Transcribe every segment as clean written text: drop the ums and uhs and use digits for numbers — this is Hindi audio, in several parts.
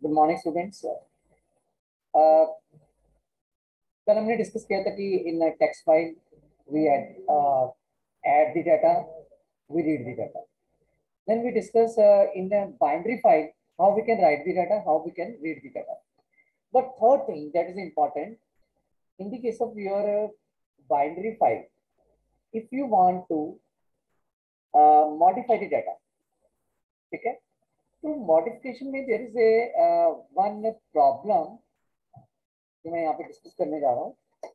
Good morning students. कल हमने डिस्कस किया था कि in text file we add the data, we read the data. Then we discuss in the binary file how we can write the data, how we can read the data. But third thing that is important in the case of your binary file, if you want to modify the data, okay? तो मॉडिफिकेशन में there is a one problem जो मैं यहाँ पे डिस्कस करने जा रहा हूँ।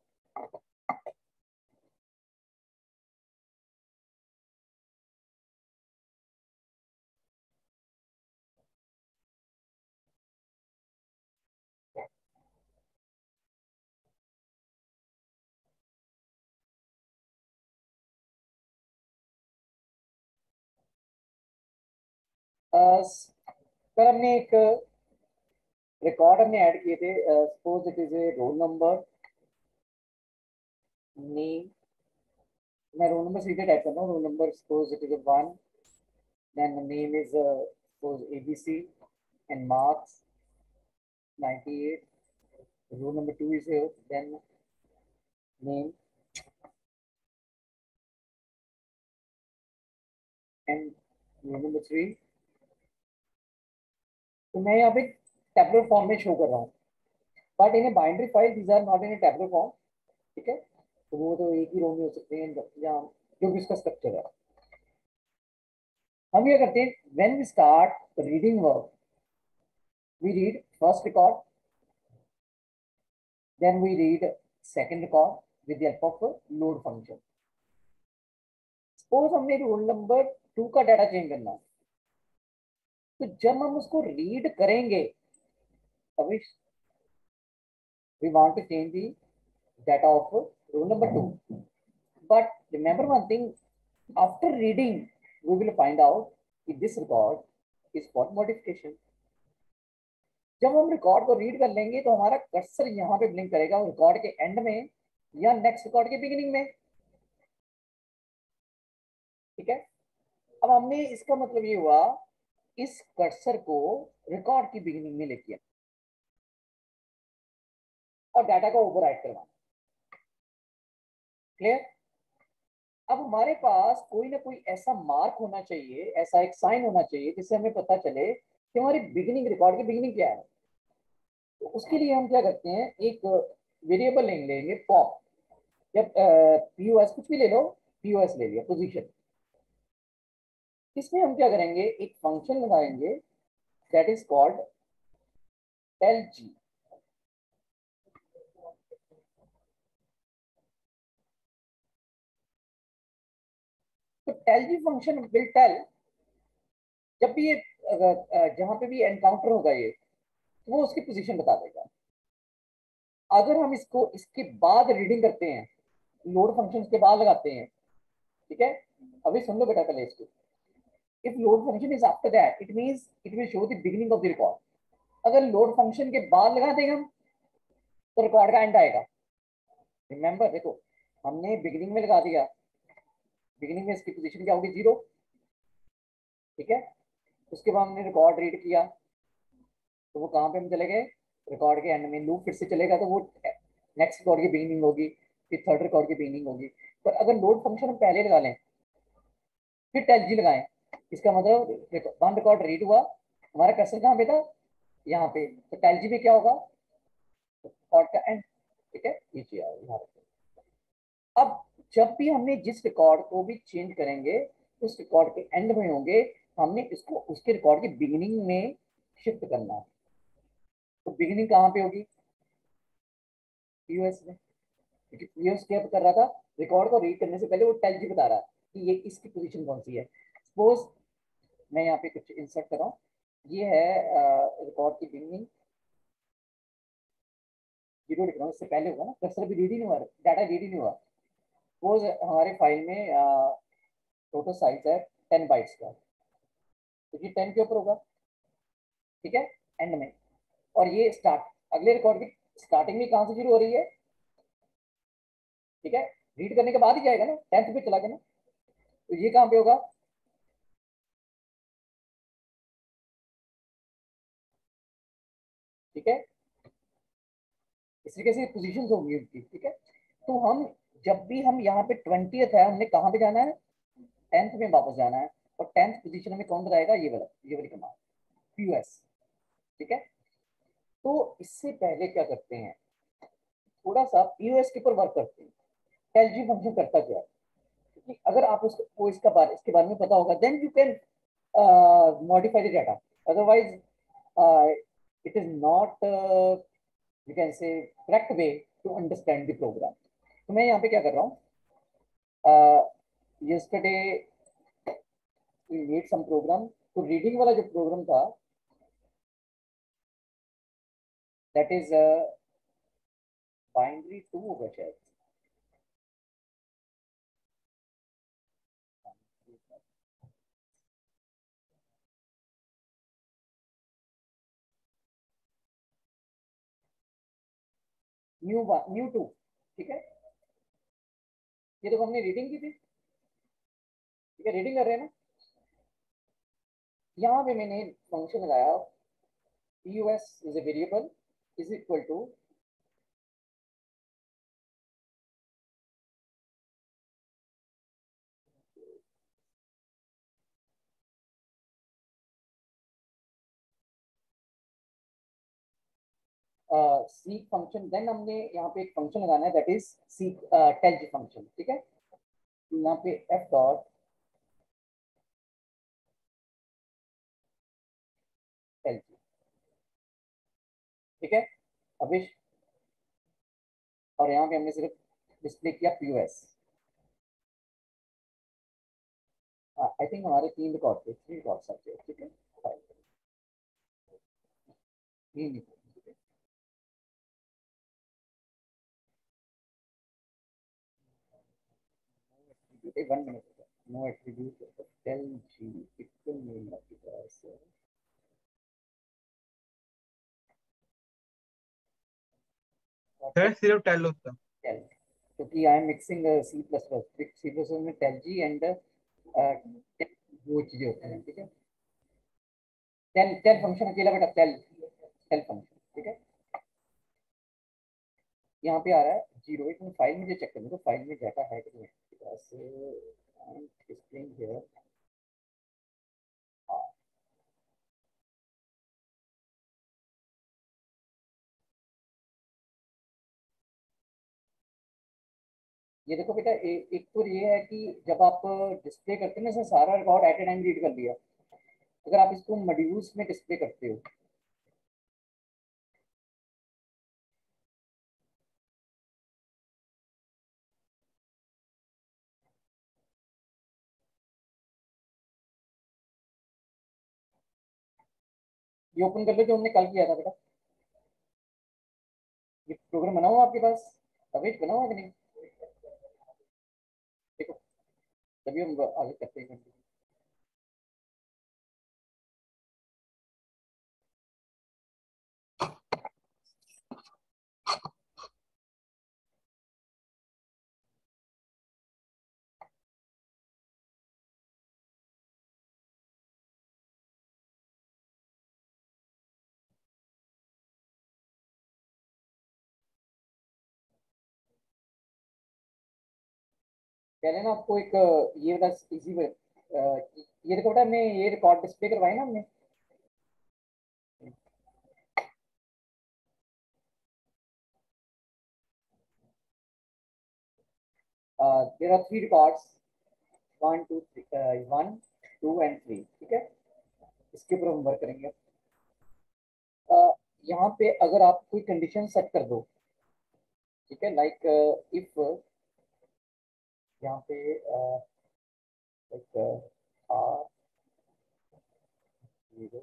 कल हमने एक रिकॉर्ड हमने ऐड किए थे। Suppose it is a roll number, name. मैं रोल नंबर सीधे टाइप कर रहा हूँ। Roll number suppose it is a 1, then name is suppose ABC and marks 98. Roll number 2 is here, then name and roll number 3. तो मैं यहाँ पे टैबुलर फॉर्म में शो कर रहा हूँ, but in a binary file these are not in a tabular form. ठीक है, तो वो तो एक ही रो में हो सकते हैं या जो भी इसका स्ट्रक्चर है। हम ये करते हैं, when we start reading work we read first record, then we read second record with the help of load function. Suppose हमने रोल नंबर 2 का डाटा चेंज करना है, तो जब हम उसको रीड करेंगे तभी we want to change the data of roll number 2. But remember one thing, after reading we will find out if this record is for modification. जब हम रिकॉर्ड को रीड कर लेंगे तो हमारा कर्सर यहाँ पे ब्लिंक करेगा रिकॉर्ड के एंड में या नेक्स्ट रिकॉर्ड के बिगिनिंग में। ठीक है, अब हमने इसका मतलब ये हुआ इस कर्सर को रिकॉर्ड की बिगिनिंग में लेके और डाटा को ओवरराइट करवाना। क्लियर? अब हमारे पास कोई ना कोई ऐसा मार्क होना चाहिए, ऐसा एक साइन होना चाहिए जिससे हमें पता चले कि हमारी बिगिनिंग, रिकॉर्ड की बिगिनिंग क्या है। तो उसके लिए हम क्या करते हैं, एक वेरिएबल लेंगे पॉप या POS, कुछ भी ले लो, POS ले लिया, पोजीशन। इसमें हम क्या करेंगे, एक फंक्शन लगाएंगे that is called tell g. तो tell g function will tell, जब भी ये जहां पे भी एनकाउंटर होगा ये, तो वो उसकी पोजीशन बता देगा। अगर हम इसको इसके बाद रीडिंग करते हैं, लोड फंक्शन के बाद लगाते हैं, ठीक है, अभी सुन लो बेटा पहले इसको। If load function is after that it means it will show the beginning of the record. अगर लोड फंक्शन के बाद लगा देंगे हम तो रिकॉर्ड का एंड आएगा। रिमेंबर, देखो हमने बिगिनिंग में लगा दिया, बिगिनिंग में इसकी पोजीशन क्या होगी, 0। ठीक है, उसके बाद हमने रिकॉर्ड रीड किया तो वो कहाँ पे हम चले गए, रिकॉर्ड के एंड में। लूप फिर से चलेगा तो वो नेक्स्ट रिकॉर्ड की बिगिनिंग होगी, फिर थर्ड रिकॉर्ड की बिगिनिंग होगी। पर अगर लोड फंक्शन हम पहले लगा लें फिर टेल जी लगाएं, इसका मतलब वन रिकॉर्ड रीड हुआ, हमारा कर्सर कहाँ पे था, यहाँ पे, तो टेल जी में क्या होगा, रिकॉर्ड का एंड। ठीक है, नीचे आओ यहाँ पे। अब जब भी हमने जिस रिकॉर्ड को भी चेंज करेंगे उस रिकॉर्ड के एंड में होंगे, हमने इसको उसके रिकॉर्ड की बिगिनिंग में शिफ्ट करना है। तो बिगिनिंग कहाँ पे होगी, POS में, क्योंकि POS क्या कर रहा था, रिकॉर्ड को रीड करने से पहले वो टेल जी बता रहा है कि ये इसकी पोजीशन कौन सी है। सपोज मैं यहाँ पे कुछ इंसर्ट कर रहा हूँ, ये है रिकॉर्ड की बिगिनिंग, 0 लिख रहा हूँ, इससे पहले होगा ना, कर्सर भी रीड ही नहीं हुआ, डाटा रीड ही नहीं हुआ। सपोज हमारे फाइल में टोटल साइज है 10 बाइट्स का, तो ये 10 के ऊपर होगा। ठीक है, एंड में। और ये स्टार्ट, अगले रिकॉर्ड की स्टार्टिंग में कहाँ से शुरू हो रही है, ठीक है, रीड करने के बाद ही जाएगा ना, 10th पे चला गया ना, तो ये कहाँ पे होगा, ठीक है, इस तरीके से पोजीशन होंगी उनकी। ठीक है, तो हम जब भी हम यहाँ पे 20th है, हमने कहाँ पे जाना है, 10th में वापस जाना है, और 10th पोजीशन में कौन बताएगा, ये वाली कमांड पीयूएस। ठीक है, तो इससे पहले क्या करते हैं, थोड़ा सा पीयूएस के ऊपर वर्क करते हैं। एलजी फंक्शन करता क्या है, क्योंकि अगर आप उसको इसके बारे में पता होगा, then you can modify the data, otherwise it is not you can say correct way to understand the program. तो मैं यहाँ पे क्या कर रहा हूँ, yesterday we made some program, तो रीडिंग वाला जो प्रोग्राम था, दैट इज बाइनरी 2 होगा शायद। न्यू 2। ठीक है, ये देखो हमने रीडिंग की थी। ठीक है, रीडिंग कर रहे हैं ना, यहाँ पे मैंने फंक्शन लगाया, pus is a variable is equal to seek function, देन हमने यहाँ पे एक फंक्शन लगाना है, that is seek tells function. ठीक है, तो यहाँ पे f डॉट टेल्ज। ठीक है अभिष, और यहाँ पे हमने सिर्फ डिस्प्ले किया pus। आई थिंक हमारे 3 रिकॉर्ड थे, 3 रिकॉर्ड थे। ठीक है, तीन, 1 मिनट, no attribute tell g equal name आपके पास सर सिर्फ टेल होता। टेल, क्योंकि I am mixing C plus plus, C plus में टेल जी एंड वो चीजें होती हैं। ठीक है, टेल टेल फंक्शन अकेला बेटा, टेल टेल फंक्शन। ठीक है, यहाँ पे आ रहा है 0। एक मिनट फाइल में चेक करने तो फाइल में डाटा है कि नहीं, डिस्प्लेइंग हियर। ये देखो बेटा, एक तो ये है कि जब आप डिस्प्ले करते हैं ना, सारा record at a time read कर लिया। अगर आप इसको मॉड्यूल्स में डिस्प्ले करते हो, ये ओपन कर लो जो हमने कल किया था बेटा, ये प्रोग्राम बना हुआ आपके पास, अवेज बना हुआ कि नहीं, देखो, तभी हम आगे करते हैं। पहले ना आपको एक ये वाला इजी, ये देखो बेटा, हमने ये रिकॉर्ड डिस्प्ले करवाए ना हमने, देयर आर 3 रिकॉर्ड्स, 1 2 3, 1 2 एंड 3। ठीक है, इसके ऊपर हम वर्क करेंगे। यहाँ पे अगर आप कोई कंडीशन सेट कर दो, ठीक है, लाइक इफ यहाँ पे लाइक आर 0,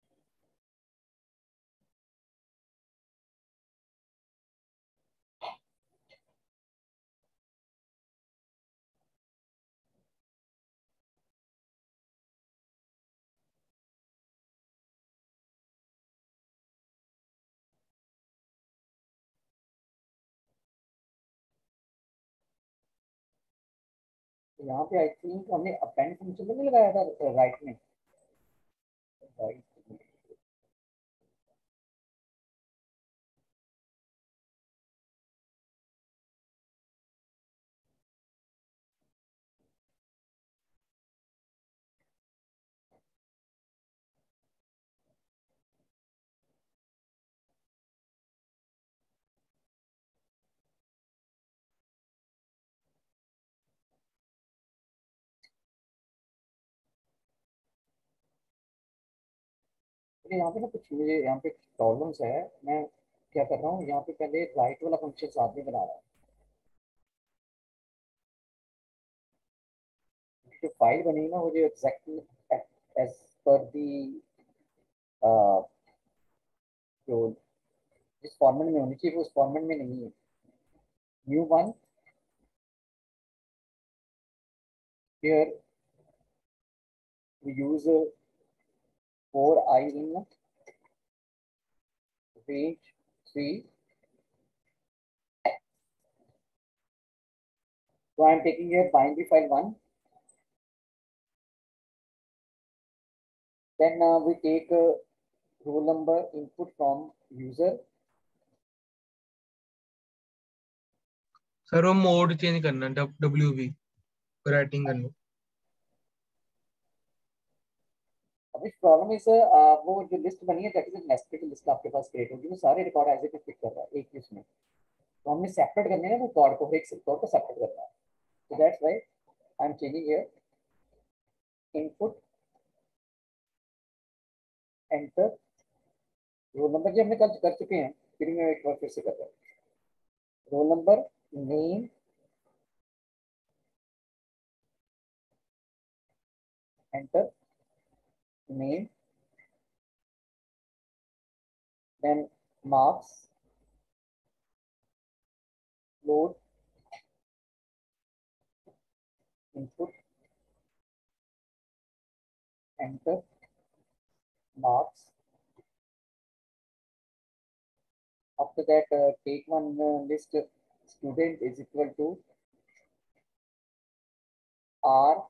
तो यहाँ पे आई थिंक हमने अपेंड फंक्शन तो नहीं लगाया था राइट में, राइट तो यहाँ पे ना कुछ मुझे यहाँ पे प्रॉब्लम्स है। मैं क्या कर रहा हूँ, यहाँ पे पहले राइट वाला फंक्शन साथ में बना रहा हूँ। जो फाइल बनी ना वो जो एग्जैक्टली एज पर दी जो जिस फॉर्मेट में होनी चाहिए वो उस फॉर्मेट में नहीं है। New one, here we use 4 I in range 3. So I am taking here binary file 1. Then we take roll number input from user. Sir वो मोड चेंज करना है, WV राइटिंग करना। अब इस प्रॉब्लम इस वो जो लिस्ट बनी है दैट इज नेस्टेड लिस्ट आपके पास क्रिएट होगी, वो सारे record as it is pick कर रहा है एक ही उसमें। तो हमने सेपरेट करने हैं वो रिकॉर्ड को, एक रिकॉर्ड को सेपरेट करना है। So that's why I'm changing here input enter roll number जी हमने कल कर चुके हैं, फिर मैं एक बार फिर से कर रहा हूँ। Roll number, name, enter, name, then marks, load, input, enter, marks. After that, take one list student is equal to R,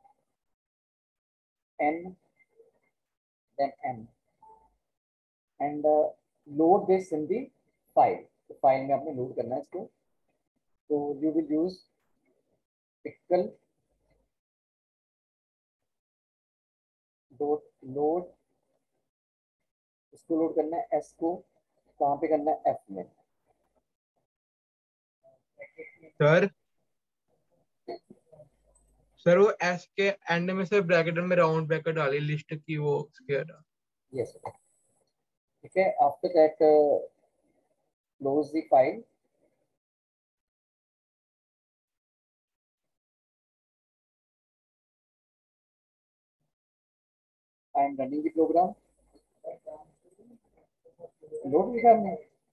N, then M, and load this in the file. तो फाइल में आपने लोड करना है इसको। तो you will use pickle dot load, इसको लोड करना है एस को, कहाँ पे करना है एफ में। सर सर वो एस के एंड में से ब्रैकेट में राउंड ब्रैकेट डाली लिस्ट की वो स्क्वायर। यस ठीक है। After that close the file. I am running the program. Load लिखा हमने,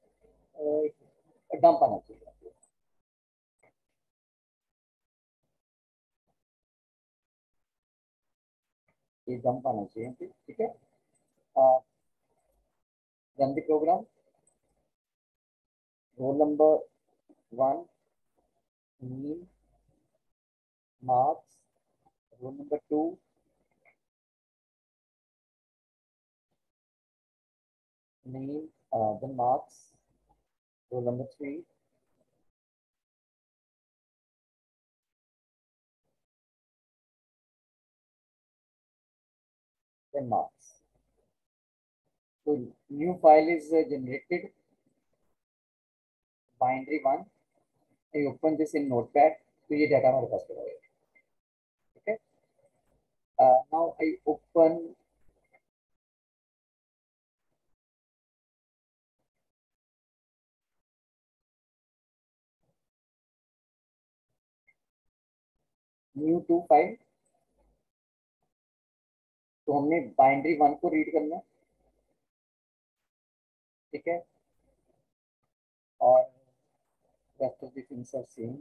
डंप आना चाहिए, ये डंप आना चाहिए ठीक है। Run the program. Roll number 1, name, marks, roll number 2, name, then marks, roll number 3, then marks. So new file is generated, binary 1. I open this in Notepad, तो ये डाटा हमारे पास पड़ा है ठीक है। now I open new 2 file। तो हमने binary 1 को रीड करना है ठीक है, और rest of the things are same।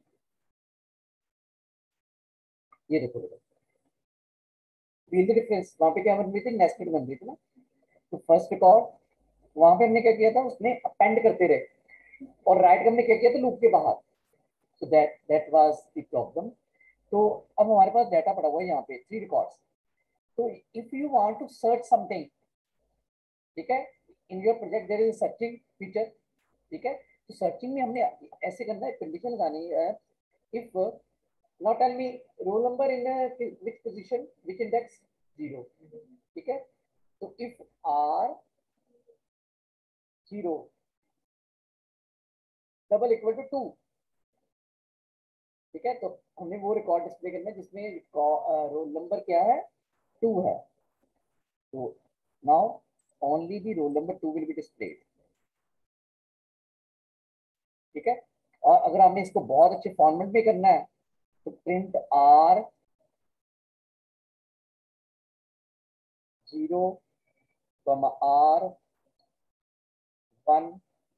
ये देखो feel the difference, वहाँ पे क्या बन रही थी, नेस्टेड बन रही थी ना। तो फर्स्ट रिकॉर्ड वहां पे हमने क्या किया था, उसने अपेंड करते रहे, और राइट में हमने क्या किया था, लूप के बाहर। So that was the problem। तो अब हमारे पास डाटा पड़ा हुआ है यहाँ पे 3 रिकॉर्ड्स। तो if you want to search something, ठीक है, in your project there is searching feature, ठीक है। तो सर्चिंग में हमने ऐसे करना है, कंडीशन लगानी है, if not tell me roll number in which position, which index 0, ठीक है। तो if r 0 double equal to 2, ठीक है। तो हमने वो रिकॉर्ड डिस्प्ले करना है जिसमें रोल नंबर क्या है, 2 है। तो now only the roll number 2 will be displayed. ठीक है, और अगर हमने इसको बहुत अच्छे फॉर्मेट में करना है तो प्रिंट R 0, R 1,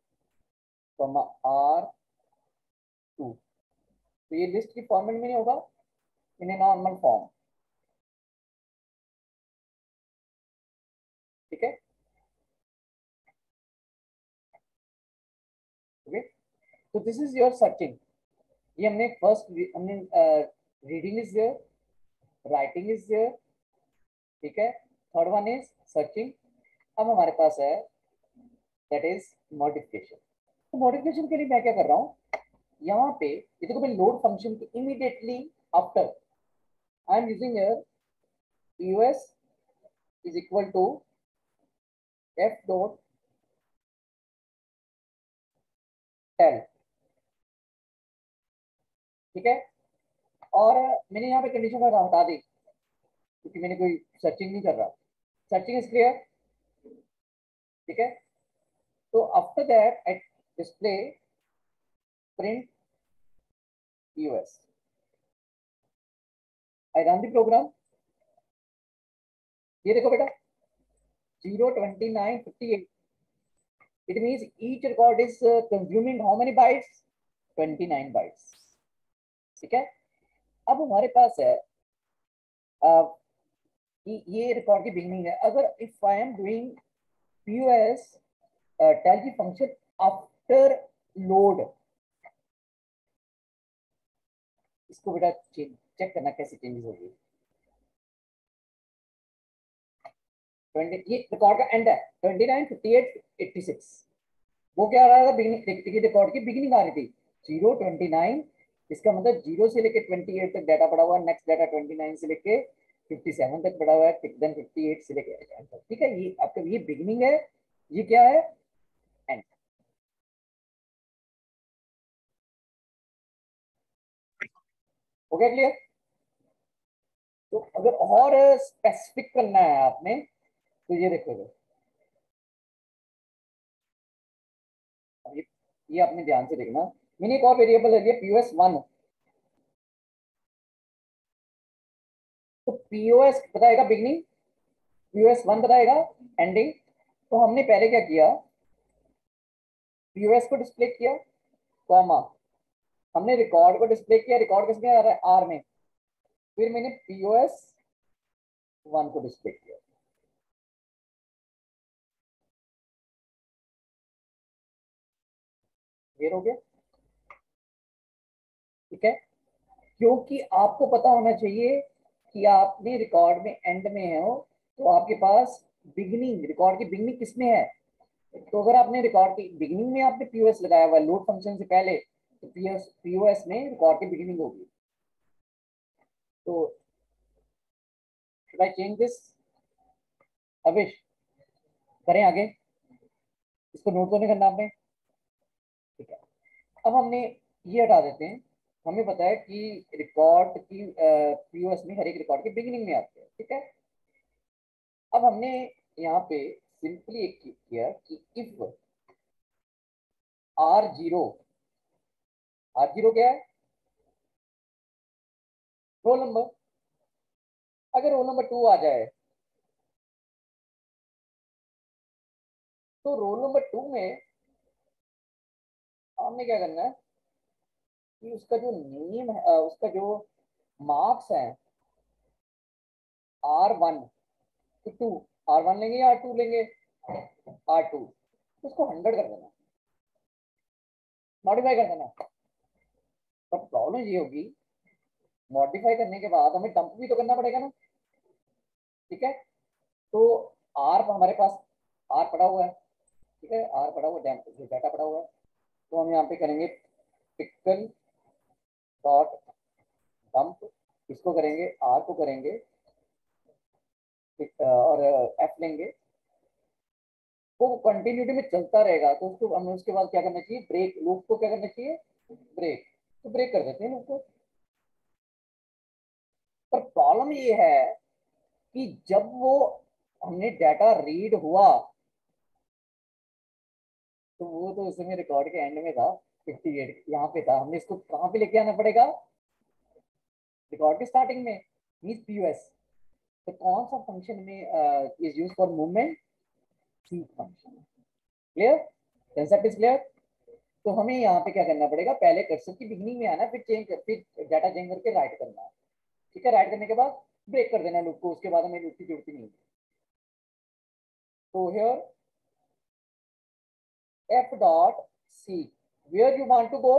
R 2, तो ये लिस्ट की फॉर्मेट में नहीं होगा, इन ए नॉर्मल फॉर्म। ठीक है, ओके, तो दिस इज योर सर्चिंग। ये हमने फर्स्ट हमने reading is there, writing is there, ठीक है, थर्ड वन इज सर्चिंग। अब हमारे पास है दैट इज मॉडिफिकेशन। तो मॉडिफिकेशन के लिए मैं क्या कर रहा हूँ, यहाँ पे ये देखो मैं लोड फंक्शन के immediately after I am using here pos is equal to f dot tell। ठीक है, और मैंने यहाँ पे कंडीशन हटा दी क्योंकि मैंने कोई सर्चिंग नहीं कर रहा। Searching is clear. ठीक है, तो after that I display print pos, I run the program. ये देखो बेटा 0, 29, 58, it means each record is consuming how many bytes, 29 bytes। ठीक है, अब हमारे पास है ये रिकॉर्ड की बिगनिंग है। अगर if I am doing pos tell की फंक्शन आफ्टर लोड, इसको बेटा चेक करना कैसे चेंजेस होगी। 20 ये रिकॉर्ड का एंड है 29, 58, 86, वो क्या आ रहा था बिगिनिंग, रिकॉर्ड की बिगिनिंग आ रही थी 0, 29, इसका मतलब 0 से लेके 28 तक डाटा पड़ा हुआ है, नेक्स्ट डाटा 29 से लेके 57 तक पड़ा हुआ है, देन 58 से लेके एंड तक। ठीक है, ये आपका ये बिगिनिंग है, ये क्या है एंड। हो गया क्लियर? तो अगर और स्पेसिफिक करना है आपने तो ये देखो, ये आपने ध्यान से देखना, मैंने एक और वेरिएबल ले लिया pos1। तो pos बताएगा बिगनिंग, pos1 बताएगा एंडिंग। तो हमने पहले क्या किया, pos को डिस्प्ले किया, कॉमा, हमने रिकॉर्ड को डिस्प्ले किया, रिकॉर्ड किसमें आ रहा है आर में, फिर मैंने pos1 को डिस्प्ले किया। क्लियर हो गया? ठीक है, क्योंकि आपको पता होना चाहिए कि आपने रिकॉर्ड में एंड में हो तो आपके पास बिगनिंग, रिकॉर्ड की बिगनिंग किसमें है। तो अगर आपने रिकॉर्ड की बिगिनिंग में आपने pos लगाया हुआ लोड फंक्शन से पहले, तो pos में रिकॉर्ड की बिगिनिंग होगी। तो should I change this? अविश करें आगे, इसको नोट तो नहीं करना आपने? ठीक है, अब हमने ये हटा देते हैं। हमें पता है कि रिकॉर्ड की pos में हर एक रिकॉर्ड की बिगिनिंग में आते हैं। ठीक है, अब हमने यहाँ पे सिंपली एक किया कि इफ r0 क्या है, रोल नंबर। अगर रोल नंबर 2 आ जाए तो रोल नंबर 2 में हमने क्या करना है कि उसका जो नेम है, उसका जो मार्क्स है R1 to 2, R1 लेंगे या R2 लेंगे, R2, उसको 100 कर देना, मॉडिफाई कर देना। पर प्रॉब्लम ये होगी, मॉडिफाई करने के बाद हमें डंप भी तो करना पड़ेगा ना। ठीक है, तो R हमारे पास R पड़ा हुआ है, ठीक है, R पड़ा हुआ डाटा पड़ा हुआ है, तो हम यहाँ पे करेंगे पिक्सल डॉट डंप, इसको करेंगे R को करेंगे और F लेंगे, वो कंटिन्यूटी में चलता रहेगा। तो उसको हमें उसके बाद क्या करना चाहिए, ब्रेक, लूप को क्या करना चाहिए, ब्रेक, तो ब्रेक कर देते हैं लूप को। पर प्रॉब्लम ये है कि जब वो हमने डाटा रीड हुआ तो वो तो उसमें रिकॉर्ड के एंड में था, 58 यहाँ पे था, हमने इसको कहाँ पे लेके आना पड़ेगा, रिकॉर्ड के स्टार्टिंग में, मींस पीयूएस। तो कौन सा फंक्शन में is use for movement, seek function. Clear, concept is clear. तो हमें यहाँ पे क्या करना पड़ेगा, पहले कर्सर की बिगनिंग में आना, फिर फिर डाटा चेंज करके राइट करना है। ठीक है, राइट करने के बाद ब्रेक कर देना लूप को, उसके बाद हमें लूप की जरूरत नहीं है। तो here f dot c, where you want to go,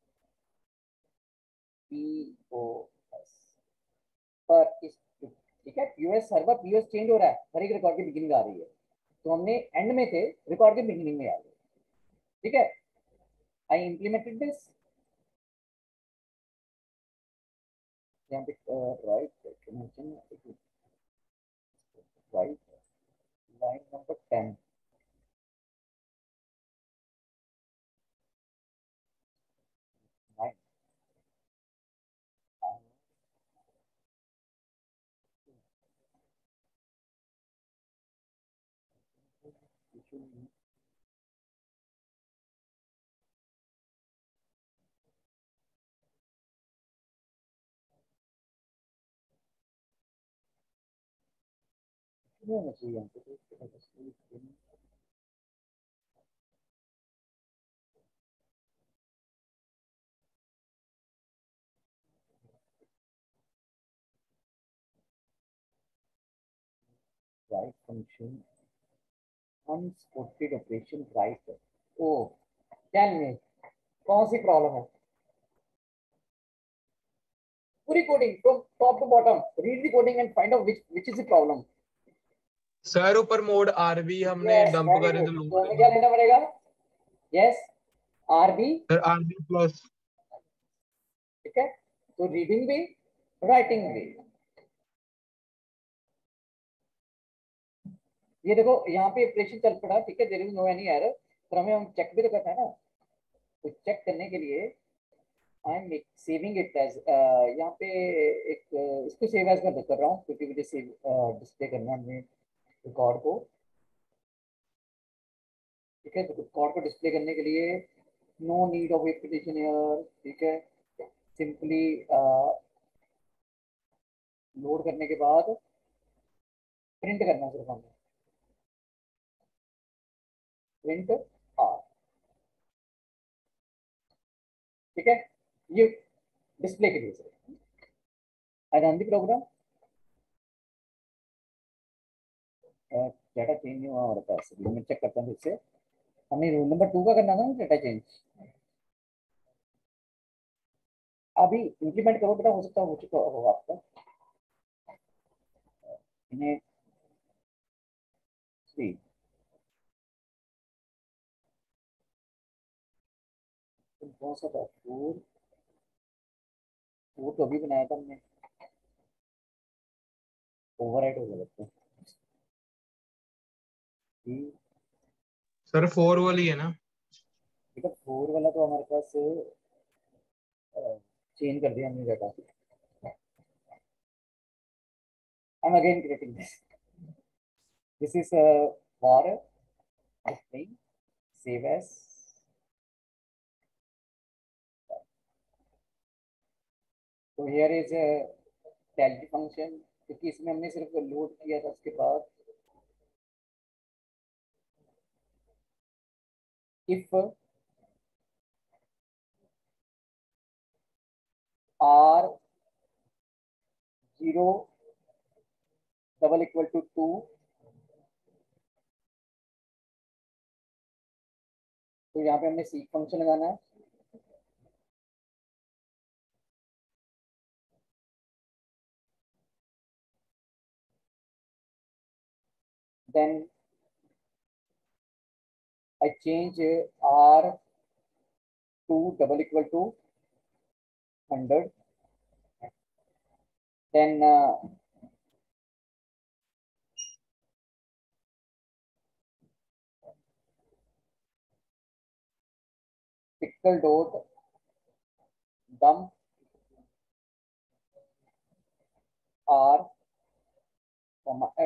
pos पर इस, ठीक है, पीओएस सर्वर, पीओएस चेंज हो रहा है, हर एक रिकॉर्ड की बिगिनिंग आ रही है। तो हमने एंड में थे, रिकॉर्ड की बिगिनिंग में आ गए। ठीक है, आई इम्प्लीमेंटेड दिस, यहाँ पे राइट राइट लाइन नंबर 10, होना चाहिए यहाँ पे। Right function unspotted operation right. Oh, tell me कौन सी प्रॉब्लम है, पूरी coding from top to bottom, read the coding and find out which is the problem. Sir ऊपर मोड आरबी हमने यस, डंप वेरी करे गुड, तो तो हमें क्या लोड, लेना पड़ेगा, yes, rb. Sir rb plus. ठीक है, तो रीडिंग भी, राइटिंग भी। ये देखो यहाँ पे ऑपरेशन चल पड़ा, ठीक है, there is no any error, पर हमें हम चेक भी तो करना है ना। तो चेक करने के लिए I am saving it as, यहाँ पे एक इसको सेव एज मैं कर रहा हूँ, क्योंकि मुझे सेव डिस्प्ले करना है हमने रिकॉर्ड को। ठीक है, तो रिकॉर्ड को डिस्प्ले करने के लिए no need of application air. ठीक है, सिंपली लोड करने के बाद प्रिंट करना सिर्फ हमें, प्रिंट आर। ठीक है, ये डिस्प्ले के लिए सिर्फ। I run the program, data change नहीं हुआ हमारे पास, मैं चेक करता हूँ फिर से। हमें रूल नंबर 2 का करना था ना डाटा चेंज, अभी इंप्लीमेंट करो बेटा, हो सकता है हो चुका होगा आपका। इन्हें सी, कौन सा था, फोर, वो तो अभी बनाया था हमने, ओवरराइट हो गया लगता है। सर 4 वाली है ना। ठीक है, फोर वाला तो हमारे पास चेंज कर दिया हमने data. I am again creating this, this is for this, save as. तो हियर इज टेल फंक्शन, क्योंकि इसमें हमने सिर्फ लोड किया था, उसके बाद if r 0 double equal to 2, तो यहाँ पे हमने सीक फंक्शन लगाना है। Then I change R to double equal to 100. Then pickle dot dump R comma F.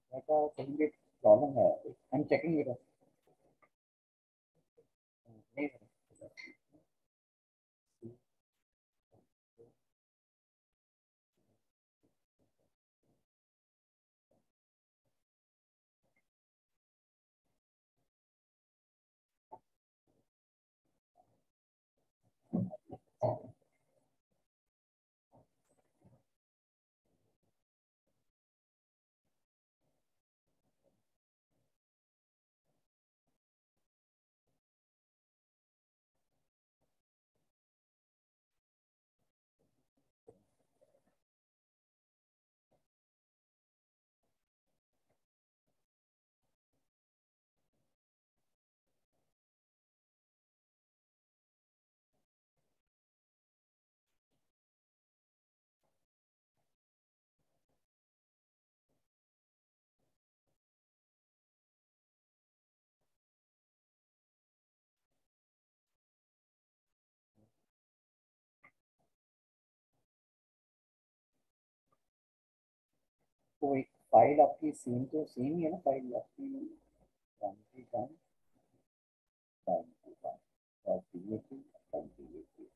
बेटा कहीं भी प्रॉब्लम है, आई एम चेकिंग बेटा। नहीं तो एक फाइल आपकी सेम तो सेम ही है ना फाइल आपकी, 21 और PAT 2018।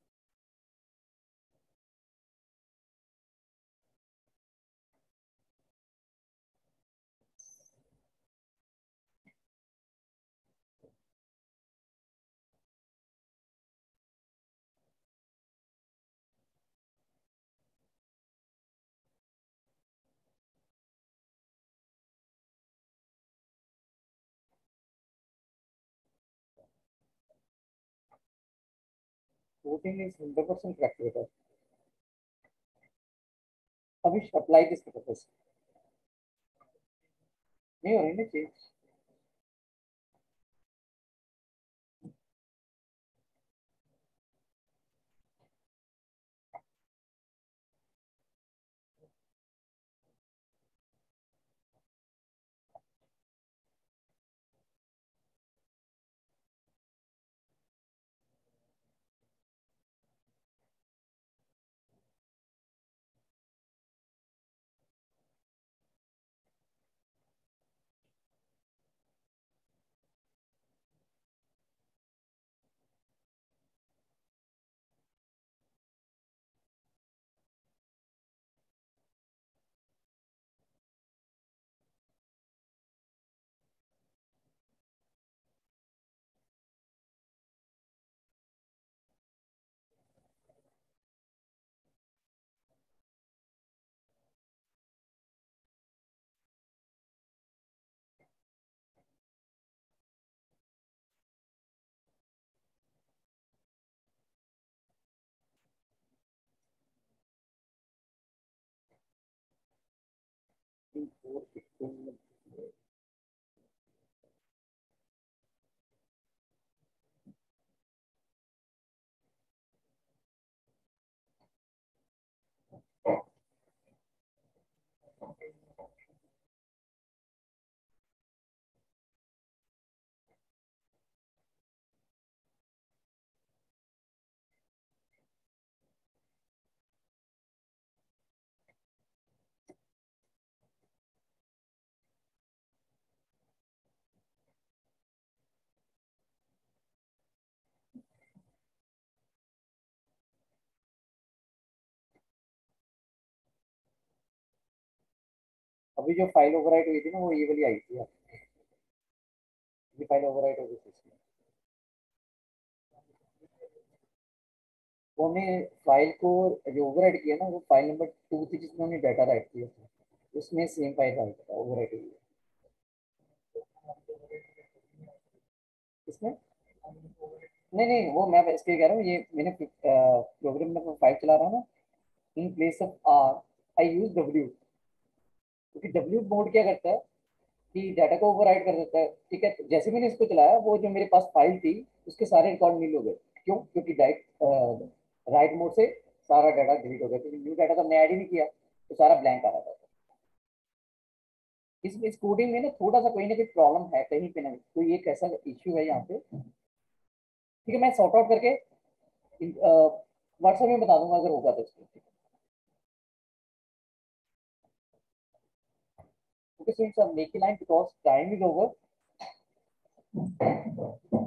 कोडिंग इज 100% करेक्ट बेटा। अभी अप्लाई किस तरह से नहीं हो रही ना चेंज। अभी जो फाइल ओवरराइट हुई थी ना वो ये वाली आई थी, ये फाइल ओवरराइट हो गई थी इसमें। तो हमने फाइल को जो ओवरराइट किया ना वो फाइल नंबर 2 थी जिसमें हमने डाटा राइट किया था, उसमें सेम फाइल राइट था ओवरराइट हुई है इसमें। नहीं नहीं वो मैं इसके कह रहा हूँ, ये मैंने प्रोग्राम में फाइल चला रहा हूँ ना, in place of r I use डब्ल्यू, क्योंकि डब्ल्यू मोड क्या करता है कि डाटा को ओवरराइट कर देता है। ठीक है, तो जैसे मैंने इसको चलाया वो जो मेरे पास फाइल थी उसके सारे रिकॉर्ड नील हो गए। क्यों? क्योंकि राइट मोड से सारा डाटा डिलीट हो गया, क्योंकि न्यू डाटा तो हमने ऐड ही नहीं किया, तो सारा ब्लैंक आ रहा था। इस कोडिंग में ना थोड़ा सा कोई ना कोई प्रॉब्लम है कहीं पे ना, कोई एक ऐसा इश्यू है यहाँ पे। ठीक है, मैं सॉर्ट आउट करके व्हाट्सएप में बता दूंगा अगर होगा तो इसको। Okay, students, make a line because time is over.